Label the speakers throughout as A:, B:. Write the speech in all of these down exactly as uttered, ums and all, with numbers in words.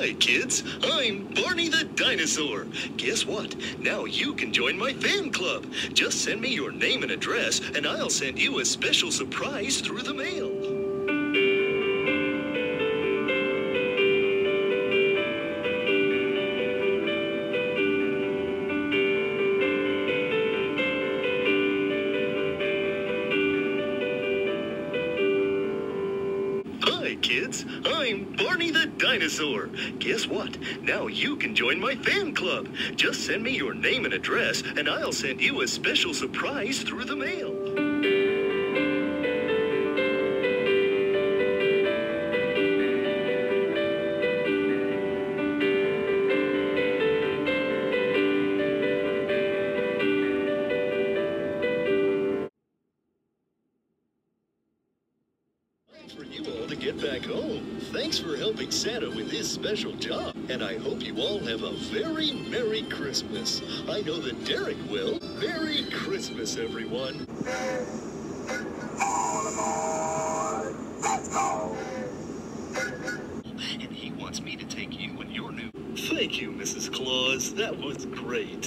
A: Hi, kids. I'm Barney the Dinosaur. Guess what? Now you can join my fan club. Just send me your name and address, and I'll send you a special surprise through the mail. Hi, kids. I'm Barney the Dinosaur. Guess what? Now you can join my fan club. Just send me your name and address, and I'll send you a special surprise through the mail. For you all to get back home. Thanks for helping Santa with his special job. And I hope you all have a very Merry Christmas. I know that Derek will. Merry Christmas, everyone.
B: All aboard! Let's go!
A: And he wants me to take you and your new... Thank you, Missus Claus. That was great.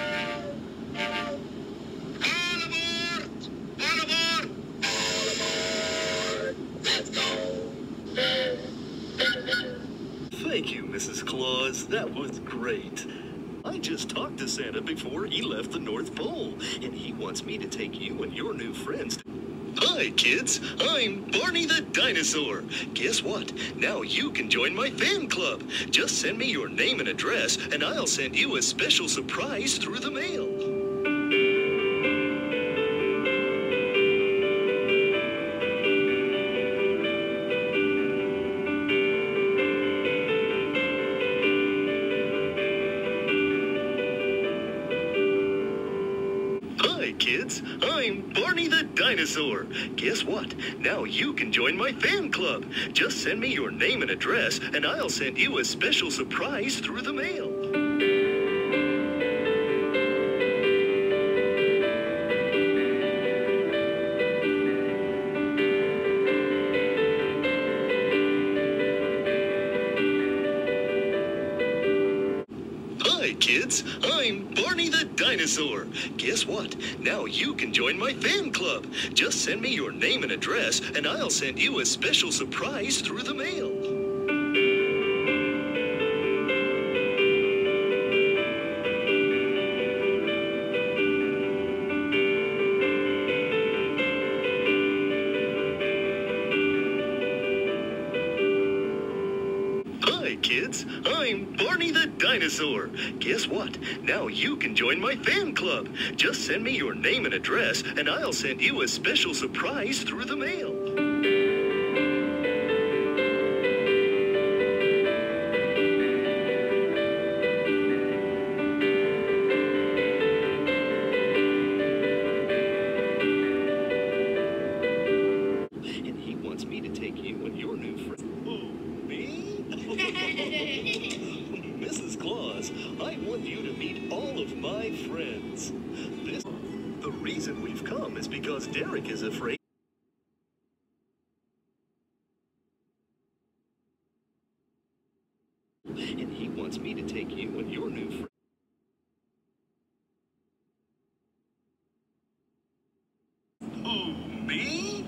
A: Thank you, Missus Claus. That was great. I just talked to Santa before he left the North Pole, and he wants me to take you and your new friends to... Hi, kids. I'm Barney the Dinosaur. Guess what? Now you can join my fan club. Just send me your name and address, and I'll send you a special surprise through the mail. Hi, kids. I'm Barney the Dinosaur. Guess what? Now you can join my fan club. Just send me your name and address, and I'll send you a special surprise through the mail. Hi, kids. I'm Barney the Dinosaur. Guess what? Now you can join my fan club. Just send me your name and address, and I'll send you a special surprise through the mail. Hi, kids. I'm Barney the Dinosaur. Guess what? Now you can join my fan club. Just send me your name and address, and I'll send you a special surprise through the mail. And he wants me to take you and your new friend. Oh, me? Missus Claus, I want you to meet all of my friends. This, the reason we've come is because Derek is afraid. And he wants me to take you and your new friend. Oh, me?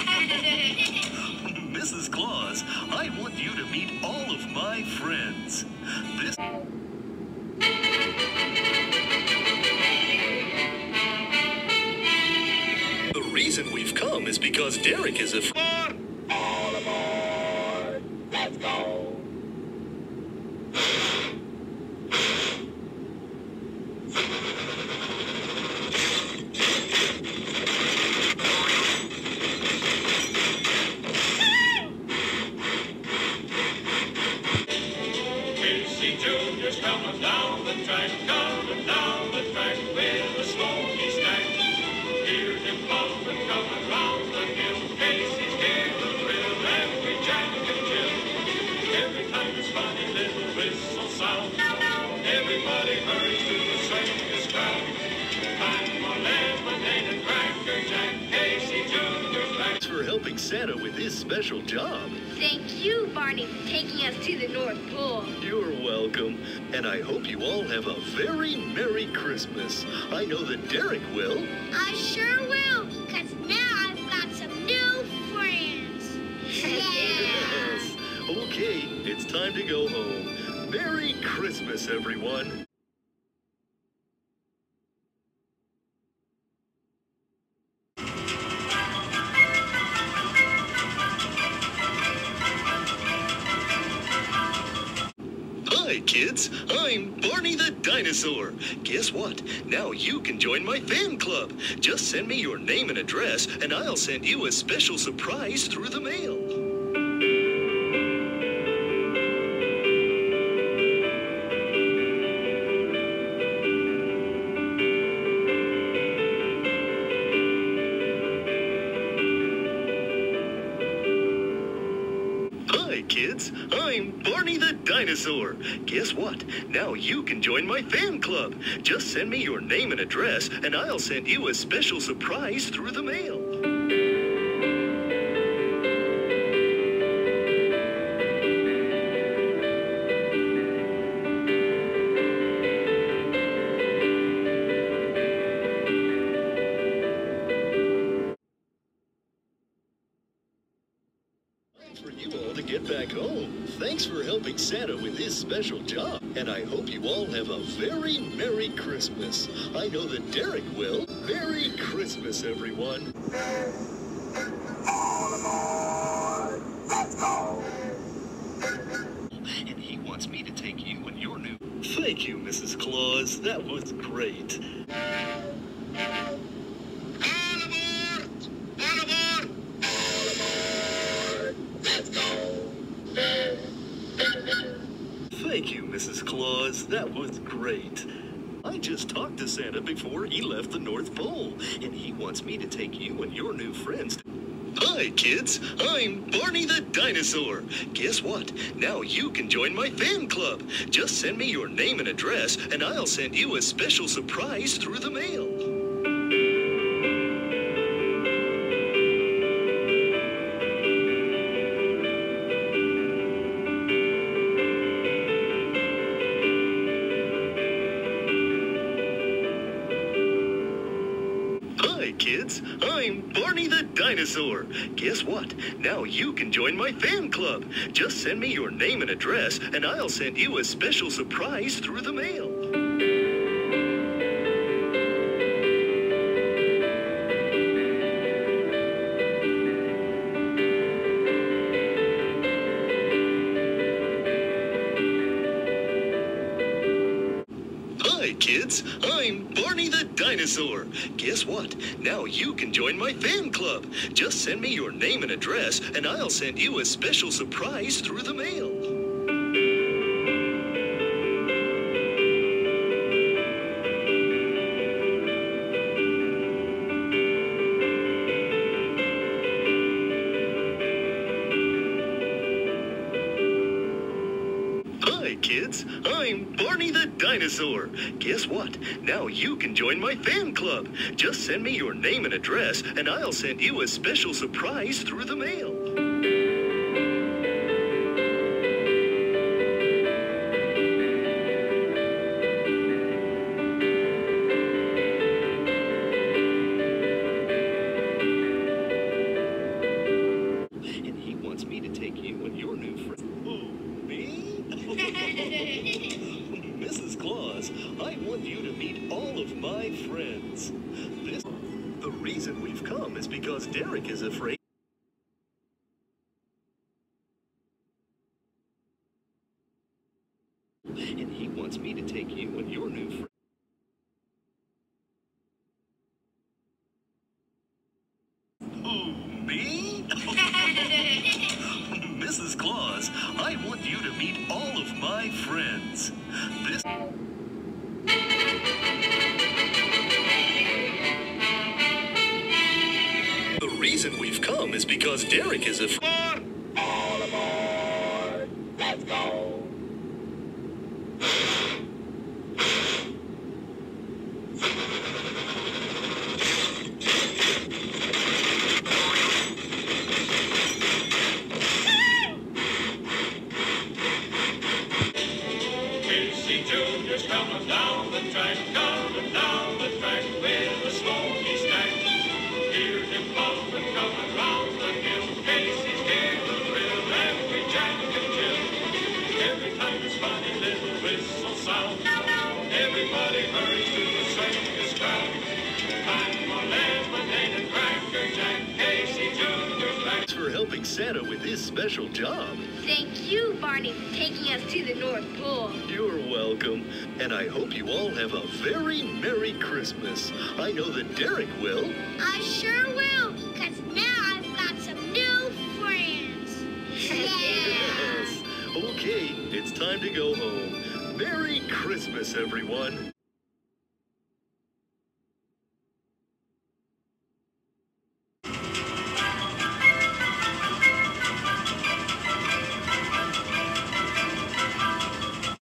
A: Missus Claus, I want you to meet all of my friends. This... The reason we've come is because Derek is afraid.
B: All aboard! Let's go!
C: Casey Junior's coming down the track, coming down the track with a smoky stack. Hear him bumping, coming round the hill. Casey's getting the thrill, every Jack and Jill. Every time his funny little whistle sounds, everybody hurries to the circus ground. Time for lemonade and cracker jack. Casey Junior's back.
A: For helping Santa with his this special job.
D: Thank you, Barney, for taking us to the North Pole.
A: You're welcome. And I hope you all have a very Merry Christmas. I know that Derek will.
D: I sure will, because now I've got some new friends.
A: Yes. Okay, it's time to go home. Merry Christmas, everyone. Hi, kids. I'm Barney the Dinosaur. Guess what? Now you can join my fan club. Just send me your name and address, and I'll send you a special surprise through the mail. Hi, kids. I'm Barney the Dinosaur. Guess what? Now you can join my fan club. Just send me your name and address, and I'll send you a special surprise through the mail. For you all to get back home. Thanks for helping Santa with his special job. And I hope you all have a very Merry Christmas. I know that Derek will. Merry Christmas, everyone.
B: All aboard! Let's go!
A: And he wants me to take you and your new... Thank you, Missus Claus. That was great.
B: All aboard! All aboard! All aboard! Let's go!
A: Thank you, Missus Claus. That was great. I just talked to Santa before he left the North Pole, and he wants me to take you and your new friends. Hi, kids. I'm Barney the Dinosaur. Guess what? Now you can join my fan club. Just send me your name and address, and I'll send you a special surprise through the mail. Hi, kids. I'm Barney the Dinosaur. Guess what? Now you can join my fan club. Just send me your name and address, and I'll send you a special surprise through the mail. Hi, kids. I'm Barney the Dinosaur. Guess what? Now you can join my fan club. Just send me your name and address, and I'll send you a special surprise through the mail. Hi, kids. I'm Barney the Dinosaur. Guess what? Now you can join my fan club. Just send me your name and address, and I'll send you a special surprise through the mail. And he wants me to take you and your new friend. Who, me? Missus Claus, I want you to meet all of my friends. This, the reason we've come is because Derek is afraid. And he wants me to take you and your new friend. Who, me? Missus Claus, I want you to meet all of my friends. This... The reason we've come is because Derek is a...
B: All aboard! Let's go!
C: Casey Junior's coming down the track, coming down the track with a smoky stack. Hear him bumping, coming round the hill. Casey's getting the thrill, every Jack and Jill. Every time his funny little whistle sounds, everybody hurries to the circus ground. Time for lemonade and cracker jack, Casey Junior's back.
A: Thanks for helping Santa with his special job.
D: Thank you, Barney, for taking us to the North Pole.
A: You're welcome. And I hope you all have a very Merry Christmas. I know that Derek will.
D: I sure will, because now I've got some new friends.
A: Yes. Okay, it's time to go home. Merry Christmas, everyone.